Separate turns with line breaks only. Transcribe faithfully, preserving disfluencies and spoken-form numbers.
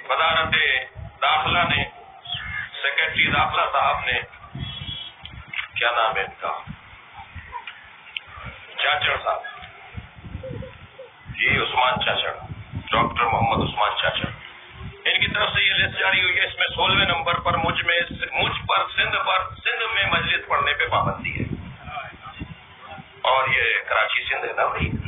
वजारत दाखिला ने, सेक्रेटरी दाखिला साहब ने, क्या नाम है इनका, चाचड़ साहब, ये उस्मान चाचड़, डॉक्टर मोहम्मद उस्मान चाचड़, इनकी तरफ से ये लिस्ट जारी हुई है। इसमें सोलहवें नंबर पर मुझ में मुझ पर सिंध पर सिंध में मजलिस पढ़ने पे पाबंदी है। और ये कराची सिंध है ना भाई।